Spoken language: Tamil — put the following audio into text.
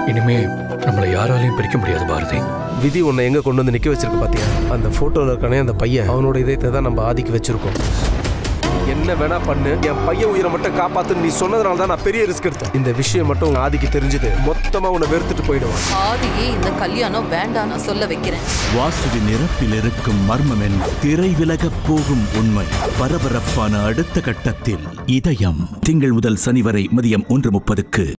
இனிமே நம்மளை யாராலையும் பிரிக்க முடியாது பாரதி. விதி உன்னை எங்க கொண்டு வந்து நிக்க வச்சிருக்கு பாத்தியா? அந்த போட்டோல இருக்கானே அந்த பையன், அவனோட இதயத்தை தான் நம்ம ஆதிக்கு வச்சிருக்கோம். என்ன வேணா பண்ணு, என் பையன் உயிரை மட்டும் காப்பாத்துன்னு நீ சொன்னதுனால தான் நான் பெரிய ரிஸ்க் எடுத்தேன். இந்த விஷயம் மட்டும் ஆதிக்கு தெரிஞ்சது மொத்தமா உன்னை வெறுத்துட்டு போயிடுவான். ஆதியே இந்த கல்யாணம் வேண்டாம் நான் சொல்ல வைக்கிறேன். வாசுவி நிரப்பில் இருக்கும் மர்மம் என்ன? திரை விலகப் போகும் உண்மை. பரபரப்பான அடுத்த கட்டத்தில் இதயம். திங்கள் முதல் சனி வரை மதியம் 1:30க்கு.